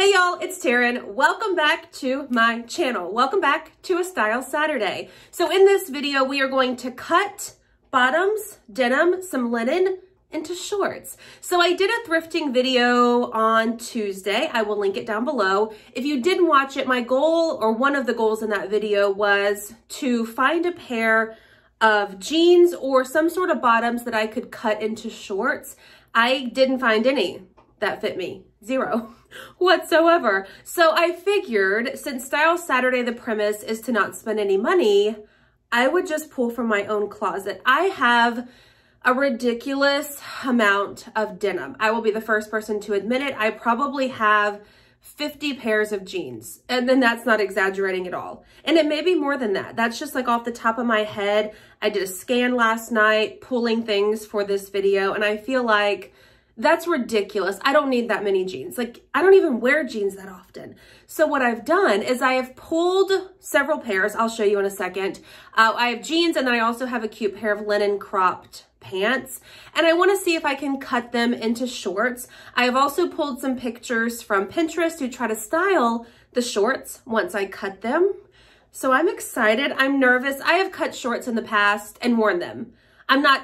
Hey y'all, it's Taren. Welcome back to my channel. Welcome back to A Style Saturday. So in this video, we are going to cut bottoms, denim, some linen into shorts. So I did a thrifting video on Tuesday. I will link it down below. If you didn't watch it, my goal, or one of the goals in that video, was to find a pair of jeans or some sort of bottoms that I could cut into shorts. I didn't find any that fit me. Zero whatsoever. So I figured, since Style Saturday, the premise is to not spend any money, I would just pull from my own closet. I have a ridiculous amount of denim. I will be the first person to admit it. I probably have 50 pairs of jeans, and then that's not exaggerating at all. And it may be more than that. That's just like off the top of my head. I did a scan last night, pulling things for this video, and I feel like that's ridiculous. I don't need that many jeans. Like, I don't even wear jeans that often. So what I've done is I have pulled several pairs. I'll show you in a second. I have jeans, and then I also have a cute pair of linen cropped pants, and I want to see if I can cut them into shorts. I have also pulled some pictures from Pinterest to try to style the shorts once I cut them. So I'm excited. I'm nervous. I have cut shorts in the past and worn them. I'm not,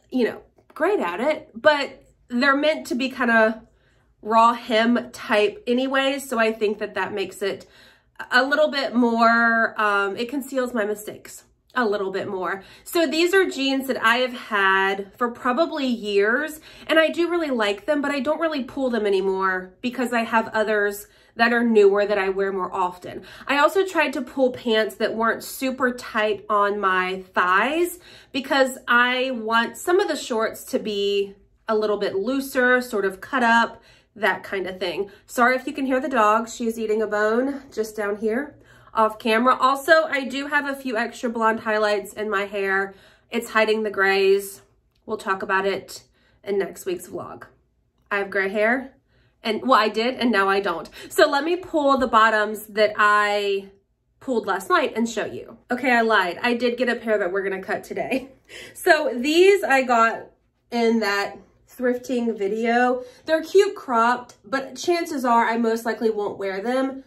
great at it, but they're meant to be kind of raw hem type anyways. So I think that that makes it a little bit more, it conceals my mistakes a little bit more. So these are jeans that I have had for probably years, and I do really like them, but I don't really pull them anymore because I have others that are newer that I wear more often. I also tried to pull pants that weren't super tight on my thighs because I want some of the shorts to be a little bit looser, sort of cut up, that kind of thing. Sorry if you can hear the dog. She's eating a bone just down here off camera. Also, I do have a few extra blonde highlights in my hair. It's hiding the grays. We'll talk about it in next week's vlog. I have gray hair, and well, I did, and now I don't. So let me pull the bottoms that I pulled last night and show you. Okay, I lied. I did get a pair that we're gonna cut today. So these I got in that thrifting video. They're cute cropped, but chances are I most likely won't wear them.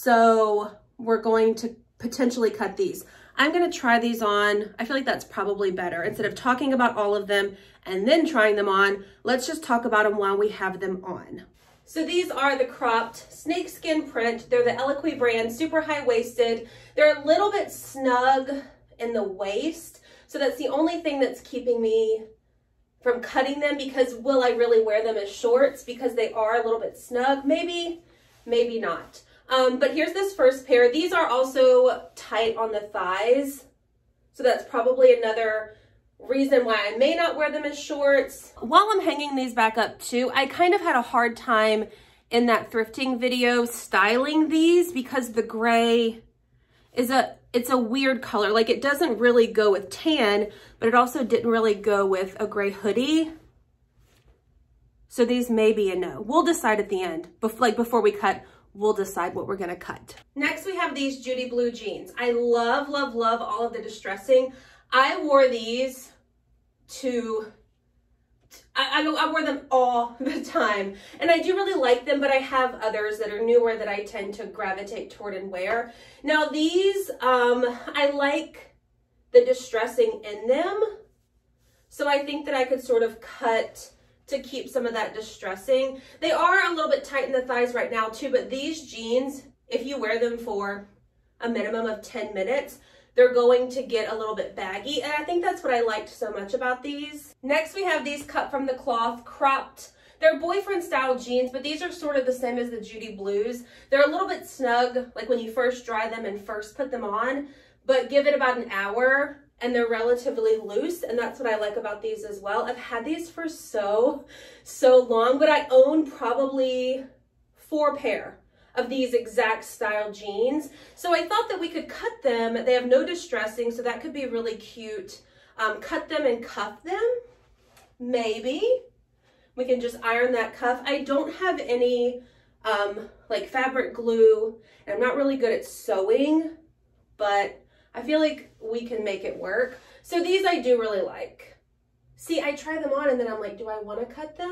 So we're going to potentially cut these. I'm gonna try these on. I feel like that's probably better. Instead of talking about all of them and then trying them on, let's just talk about them while we have them on. So these are the cropped snakeskin print. They're the Eloquii brand, super high-waisted. They're a little bit snug in the waist. So that's the only thing that's keeping me from cutting them, because will I really wear them as shorts because they are a little bit snug? Maybe, maybe not. But here's this first pair. These are also tight on the thighs. So that's probably another reason why I may not wear them as shorts. While I'm hanging these back up too, I kind of had a hard time in that thrifting video styling these because the gray is it's a weird color. Like, it doesn't really go with tan, but it also didn't really go with a gray hoodie. So these may be a no. We'll decide at the end, before we cut. We'll decide what we're gonna cut. Next, we have these Judy blue jeans. I love, love, love all of the distressing. I wore these I wear them all the time, and I do really like them, but I have others that are newer that I tend to gravitate toward and wear. Now these, I like the distressing in them, so I think that I could sort of cut to keep some of that distressing. They are a little bit tight in the thighs right now too, but these jeans, if you wear them for a minimum of 10 minutes, they're going to get a little bit baggy, and I think that's what I liked so much about these. Next, we have these cut from the cloth, cropped. They're boyfriend style jeans, but these are sort of the same as the Judy blues. They're a little bit snug, like when you first dry them and first put them on, but give it about an hour and they're relatively loose, and that's what I like about these as well. I've had these for so long, but I own probably 4 pair of these exact style jeans. So I thought that we could cut them. They have no distressing, so that could be really cute. Cut them and cuff them, maybe. We can just iron that cuff. I don't have any like fabric glue, and I'm not really good at sewing, but I feel like we can make it work. So these I do really like. See, I try them on and then I'm like, do I want to cut them?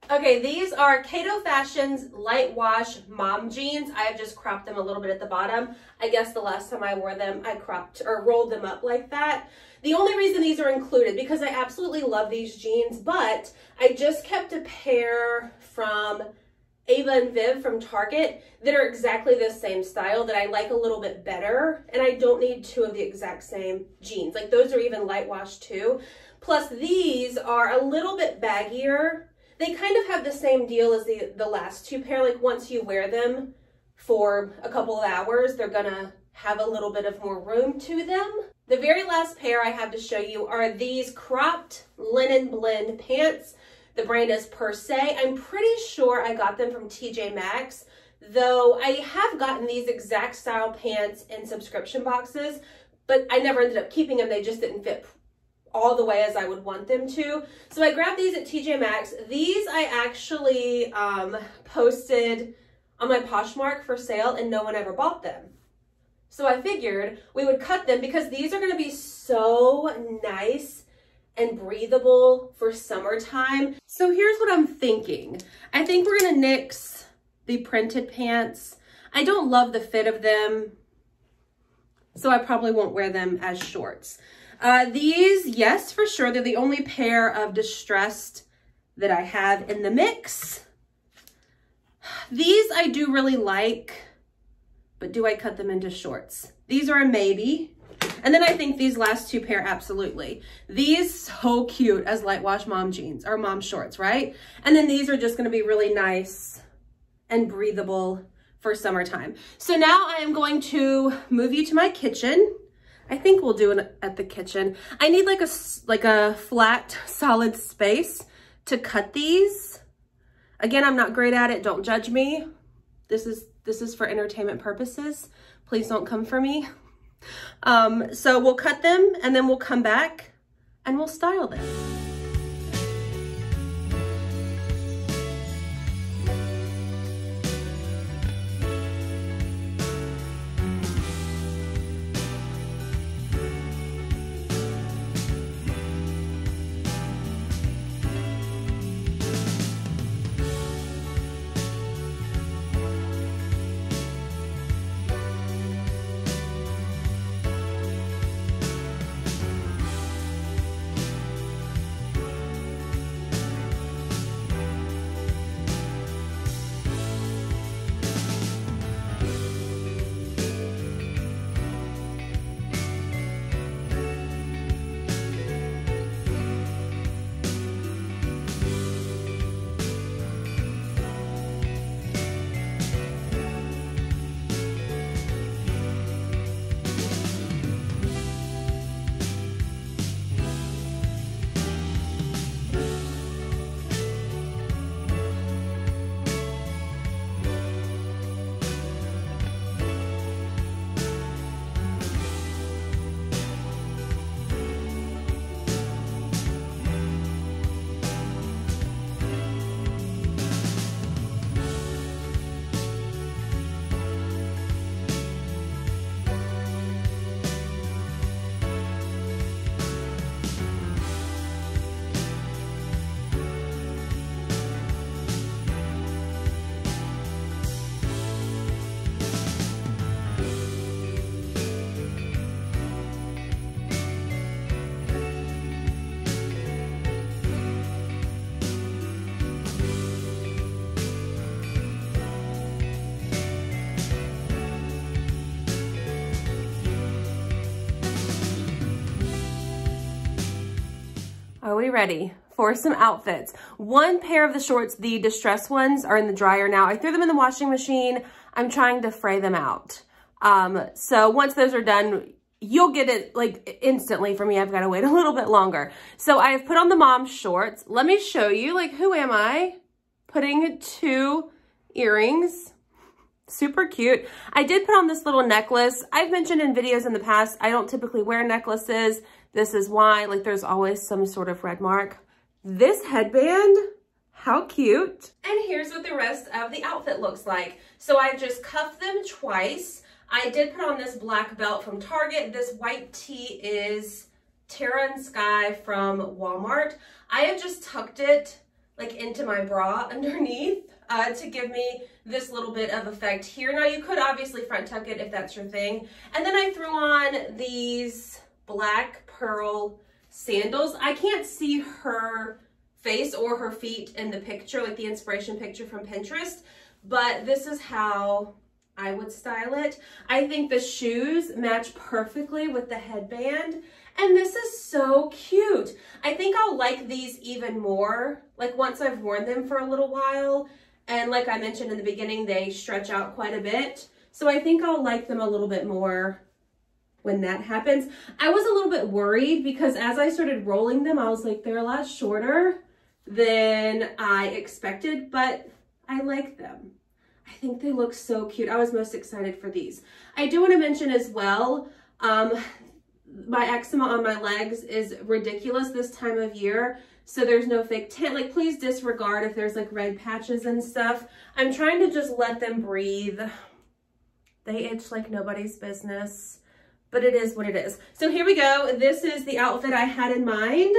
Okay, these are Cato Fashion's light wash mom jeans. I have just cropped them a little bit at the bottom. I guess the last time I wore them, I cropped or rolled them up like that. The only reason these are included, because I absolutely love these jeans, but I just kept a pair from Ava and Viv from Target that are exactly the same style that I like a little bit better, and I don't need two of the exact same jeans. Like those are even light wash too. Plus these are a little bit baggier. They kind of have the same deal as the last two pair. Like once you wear them for a couple of hours, they're gonna have a little bit of more room to them. The very last pair I have to show you are these cropped linen blend pants. The brand is Per Se. I'm pretty sure I got them from TJ Maxx, though I have gotten these exact style pants in subscription boxes, but I never ended up keeping them. They just didn't fit all the way as I would want them to. So I grabbed these at TJ Maxx. These I actually posted on my Poshmark for sale and no one ever bought them. So I figured we would cut them because these are gonna be so nice and breathable for summertime. So here's what I'm thinking. I think we're gonna nix the printed pants. I don't love the fit of them, so I probably won't wear them as shorts. These, yes, for sure, they're the only pair of distressed that I have in the mix. These I do really like, but do I cut them into shorts? These are a maybe. And then I think these last two pair, absolutely. These, so cute as light wash mom jeans or mom shorts, right? And then these are just gonna be really nice and breathable for summertime. So now I am going to move you to my kitchen. I think we'll do it at the kitchen. I need like a flat, solid space to cut these. Again, I'm not great at it. Don't judge me. This is for entertainment purposes. Please don't come for me. So we'll cut them and then we'll come back and we'll style them. Are we ready for some outfits? One pair of the shorts, the distressed ones, are in the dryer now. I threw them in the washing machine. I'm trying to fray them out. So once those are done, you'll get it like instantly. For me, I've got to wait a little bit longer. So I have put on the mom shorts. Let me show you, like, who am I? Putting two earrings. Super cute. I did put on this little necklace. I've mentioned in videos in the past, I don't typically wear necklaces. This is why, like, there's always some sort of red mark. This headband, how cute. And here's what the rest of the outfit looks like. So I've just cuffed them twice. I did put on this black belt from Target. This white tee is Taren Sky from Walmart. I have just tucked it like into my bra underneath to give me this little bit of effect here. Now you could obviously front tuck it if that's your thing. And then I threw on these black pearl sandals. I can't see her face or her feet in the picture, like the inspiration picture from Pinterest, but this is how I would style it. I think the shoes match perfectly with the headband, and this is so cute. I think I'll like these even more, like once I've worn them for a little while, and like I mentioned in the beginning, they stretch out quite a bit, so I think I'll like them a little bit more when that happens. I was a little bit worried because as I started rolling them, I was like, they're a lot shorter than I expected, but I like them. I think they look so cute. I was most excited for these. I do want to mention as well, my eczema on my legs is ridiculous this time of year, so there's no fake tan. Like, please disregard if there's like red patches and stuff. I'm trying to just let them breathe. They itch like nobody's business, but it is what it is. So here we go. This is the outfit I had in mind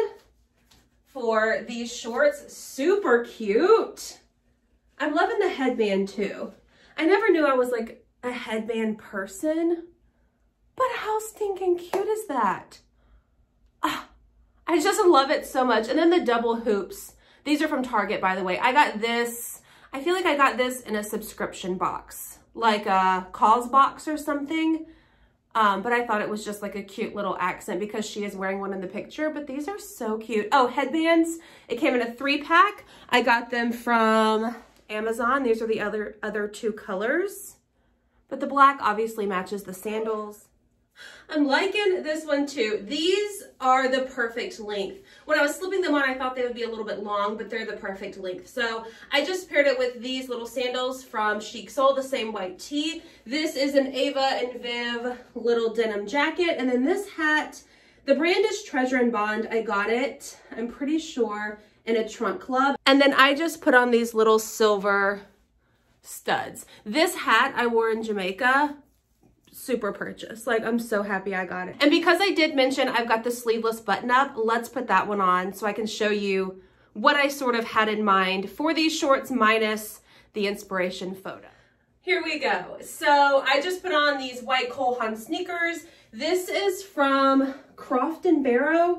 for these shorts. Super cute. I'm loving the headband too. I never knew I was like a headband person, but how stinking cute is that? Ah, I just love it so much. And then the double hoops. These are from Target, by the way. I got this, I feel like I got this in a subscription box, like a Cause box or something. But I thought it was just like a cute little accent because she is wearing one in the picture, but these are so cute. Oh, headbands. It came in a 3-pack. I got them from Amazon. These are the other two colors, but the black obviously matches the sandals. I'm liking this one too. These are the perfect length. When I was slipping them on, I thought they would be a little bit long, but they're the perfect length. So I just paired it with these little sandals from Chic Soul, the same white tee. This is an Ava and Viv little denim jacket. And then this hat, the brand is Treasure and Bond. I got it, I'm pretty sure, in a trunk club. And then I just put on these little silver studs. This hat I wore in Jamaica. Super purchase. Like, I'm so happy I got it. And because I did mention I've got the sleeveless button up, let's put that one on so I can show you what I sort of had in mind for these shorts minus the inspiration photo. Here we go. So I just put on these white Cole Haan sneakers. This is from Croft and Barrow.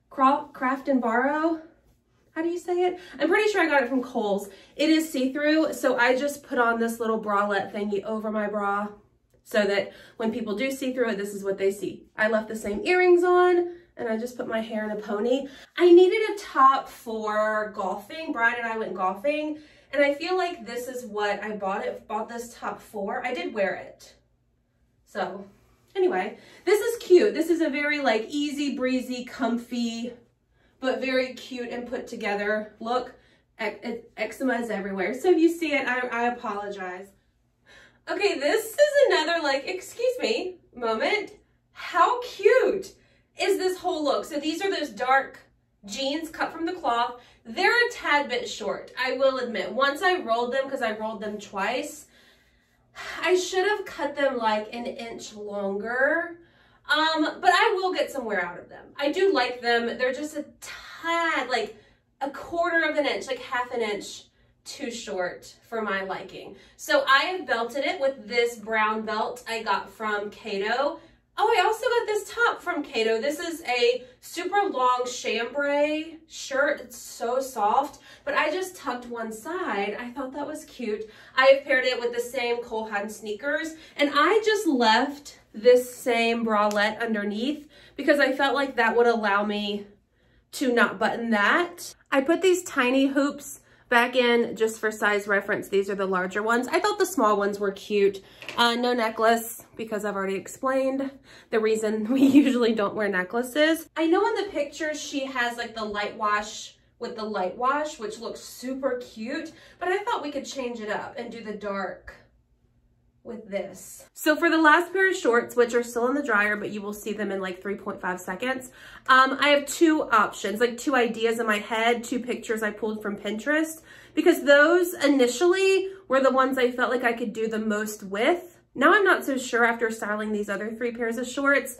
How do you say it? I'm pretty sure I got it from Kohl's. It is see-through, so I just put on this little bralette thingy over my bra so that when people do see through it, this is what they see. I left the same earrings on, and I just put my hair in a pony. I needed a top for golfing. Brian and I went golfing, and I feel like this is what I bought this top for. I did wear it. So anyway, this is cute. This is a very like easy breezy, comfy, but very cute and put together look. Eczema is everywhere. So if you see it, I apologize. Okay, this is another like, excuse me, moment. How cute is this whole look? So these are those dark jeans cut from the cloth. They're a tad bit short, I will admit. Once I rolled them, because I rolled them twice, I should have cut them like an inch longer. But I will get some wear out of them. I do like them. They're just a tad, like a quarter of an inch, like half an inch too short for my liking. So I have belted it with this brown belt I got from Cato. Oh, I also got this top from Cato. This is a super long chambray shirt. It's so soft, but I just tucked one side. I thought that was cute. I have paired it with the same Cole Haan sneakers, and I just left this same bralette underneath because I felt like that would allow me to not button that. I put these tiny hoops back in just for size reference. These are the larger ones. I thought the small ones were cute. No necklace because I've already explained the reason we usually don't wear necklaces. I know in the pictures she has like the light wash with the light wash, which looks super cute, but I thought we could change it up and do the dark with this. So for the last pair of shorts, which are still in the dryer, but you will see them in like 3.5 seconds, I have two options, like two ideas in my head, two pictures I pulled from Pinterest, because those initially were the ones I felt like I could do the most with. Now I'm not so sure after styling these other 3 pairs of shorts,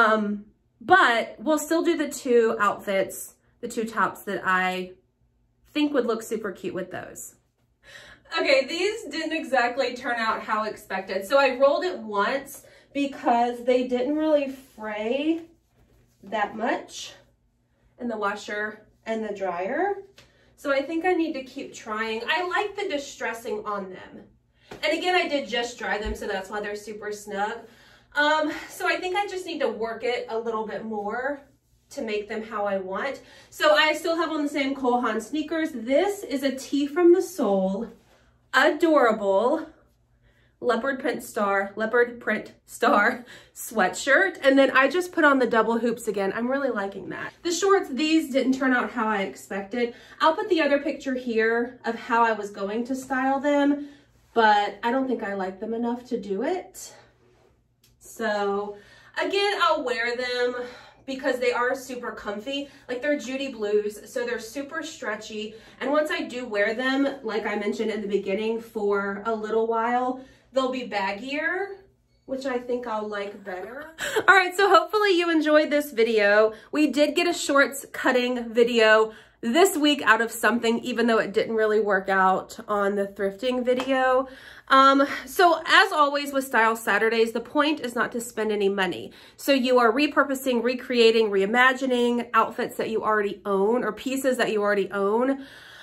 but we'll still do the 2 outfits, the 2 tops that I think would look super cute with those. Okay, these didn't exactly turn out how expected. So I rolled it once because they didn't really fray that much in the washer and the dryer. So I think I need to keep trying. I like the distressing on them. And again, I did just dry them, so that's why they're super snug. So I think I just need to work it a little bit more to make them how I want. So I still have on the same Cole Haan sneakers. This is a tee from the sole. Adorable leopard print star sweatshirt, and then I just put on the double hoops again. I'm really liking that. The shorts, these didn't turn out how I expected. I'll put the other picture here of how I was going to style them, but I don't think I like them enough to do it. So again, I'll wear them because they are super comfy. Like, they're Judy blues, so they're super stretchy. And once I do wear them, like I mentioned in the beginning, for a little while, they'll be baggier, which I think I'll like better. All right, so hopefully you enjoyed this video. We did get a shorts cutting video this week out of something, even though it didn't really work out on the thrifting video. So as always with Style Saturdays, the point is not to spend any money. So you are repurposing, recreating, reimagining outfits that you already own or pieces that you already own.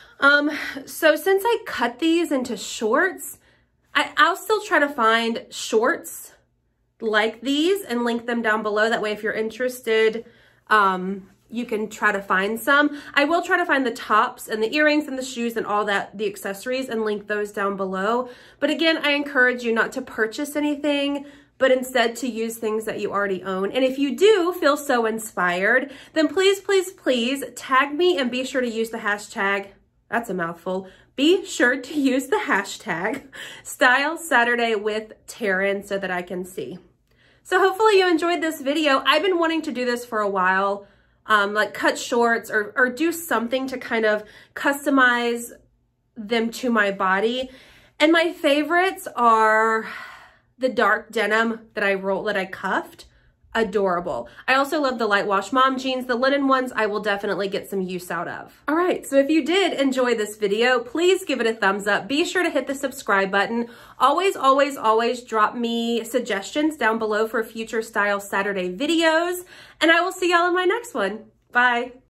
So since I cut these into shorts, I'll still try to find shorts like these and link them down below. That way, if you're interested, you can try to find some. I will try to find the tops and the earrings and the shoes and all that, the accessories, and link those down below. But again, I encourage you not to purchase anything, but instead to use things that you already own. And if you do feel so inspired, then please, please, please tag me and be sure to use the hashtag, that's a mouthful, be sure to use the hashtag Style Saturday with Taren so that I can see. So hopefully you enjoyed this video. I've been wanting to do this for a while. Like cut shorts or do something to kind of customize them to my body. And my favorites are the dark denim that I cuffed. Adorable. I also love the light wash mom jeans. The linen ones I will definitely get some use out of. All right, so if you did enjoy this video, please give it a thumbs up. Be sure to hit the subscribe button. Always, always, always drop me suggestions down below for future Style Saturday videos. And I will see y'all in my next one. Bye.